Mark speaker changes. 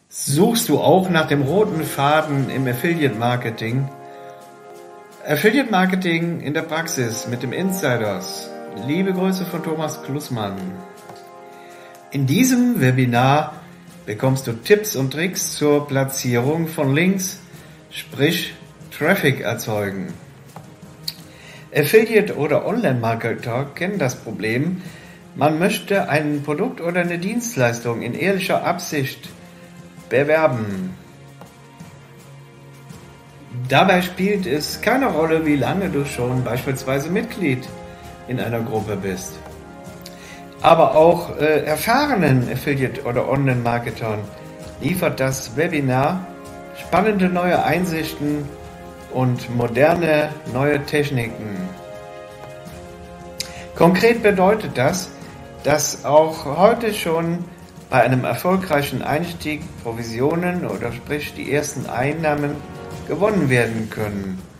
Speaker 1: Suchst du auch nach dem roten Faden im Affiliate Marketing? Affiliate Marketing in der Praxis mit dem Insiders. Liebe Grüße von Thomas Klussmann. In diesem Webinar bekommst du Tipps und Tricks zur Platzierung von Links, sprich Traffic erzeugen. Affiliate oder Online-Marketer kennen das Problem, man möchte ein Produkt oder eine Dienstleistung in ehrlicher Absicht bewerben. Dabei spielt es keine Rolle, wie lange du schon beispielsweise Mitglied in einer Gruppe bist. Aber auch erfahrenen Affiliate- oder Online-Marketern liefert das Webinar spannende neue Einsichten und moderne neue Techniken. Konkret bedeutet das, dass auch heute schon bei einem erfolgreichen Einstieg Provisionen oder sprich die ersten Einnahmen gewonnen werden können.